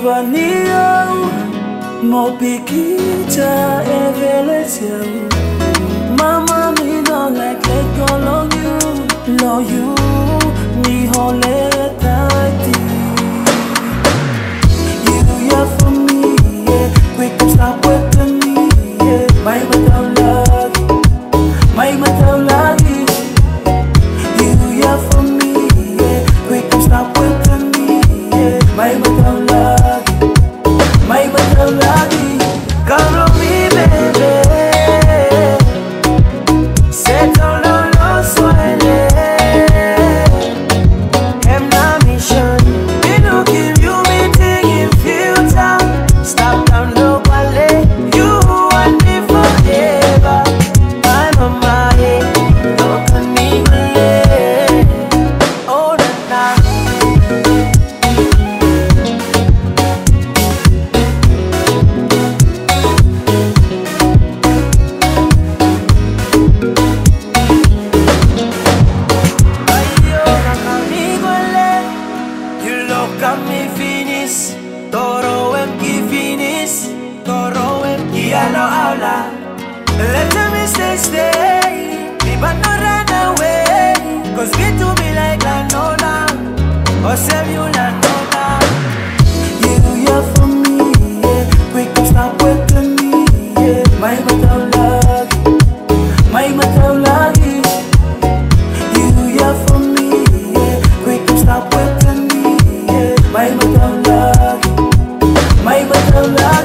Vanio, mo pikita evelesio. Mama me no like let go long you, me hole tighty. You are for me, yeah. We can stop with me, yeah. My lagi, my lagi. You are for me, yeah. We can stop with me, yeah. My lagi. Come on me, baby. Let me stay, but not run away. Cause we to be like Lanola, or save you Lanola. You are for me, yeah. We can stop with me, yeah. My lagi. You are for me, yeah. We can stop with me, yeah. My lagi.